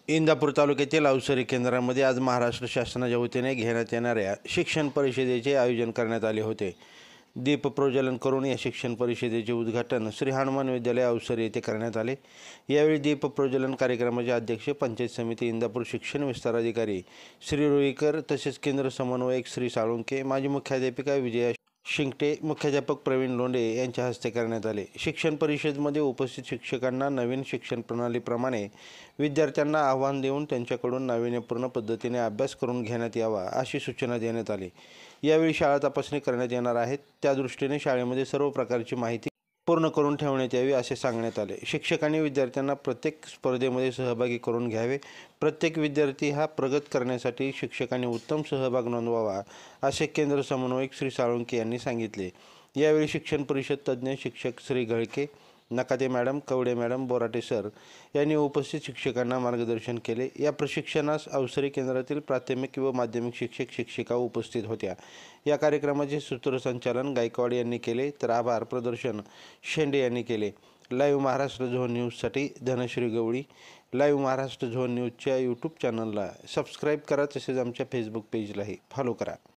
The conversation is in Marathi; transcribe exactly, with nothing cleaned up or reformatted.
इंदापूर तालुक्यातील अवसरी केंद्रामध्ये आज महाराष्ट्र शासनाच्या वतीने घेण्यात येणाऱ्या शिक्षण परिषदेचे आयोजन करण्यात आले होते। दीप प्रज्वलन करून या शिक्षण परिषदेचे उद्घाटन श्री हनुमान विद्यालय अवसरी येथे करण्यात आले। यावेळी दीप प्रज्वलन कार्यक्रमाचे अध्यक्ष पंचायत समिती इंदापूर शिक्षण विस्तार अधिकारी श्री रुईकर तसेच केंद्र समन्वयक श्री साळुंके, माजी मुख्याध्यापिका विजया शिंगटे, मुख्याध्यापक प्रवीण लोंढे यांच्या हस्ते करण्यात आले। शिक्षण परिषदेमध्ये उपस्थित शिक्षकांना नवीन शिक्षण प्रणालीप्रमाणे विद्यार्थ्यांना आव्हान देऊन त्यांच्याकडून नाविन्यपूर्ण पद्धतीने अभ्यास करून घेण्यात यावा अशी सूचना देण्यात आली। यावेळी शाळा तपासणी करण्यात येणार आहेत, त्या दृष्टीने शाळेमध्ये सर्व प्रकारची माहिती पूर्ण करून ठेवण्यात यावी असे सांगण्यात आले। शिक्षकांनी विद्यार्थ्यांना प्रत्येक स्पर्धेमध्ये सहभागी करून घ्यावे, प्रत्येक विद्यार्थी हा प्रगत करण्यासाठी शिक्षकांनी उत्तम सहभाग नोंदवावा असे केंद्र समन्वयक श्री साळुंके यांनी सांगितले। यावेळी शिक्षण परिषद तज्ज्ञ शिक्षक श्री घळके, Nakate madam, Kawade madam, Borate sir यांनी उपस्थित शिक्षकांना मार्गदर्शन केले। या प्रशिक्षणास अवसरी केंद्रातील प्राथमिक व माध्यमिक शिक्षक शिक्षिका उपस्थित होत्या। या कार्यक्रमाचे सूत्रसंचालन गायकवाड यांनी केले तर आभार प्रदर्शन शेंडे यांनी केले। लाईव्ह महाराष्ट्र झोन न्यूजसाठी धनश्री गवळी। लाईव्ह महाराष्ट्र झोन न्यूजच्या यूट्यूब चॅनलला सबस्क्राईब करा, तसेच आमच्या फेसबुक पेजलाही फॉलो करा।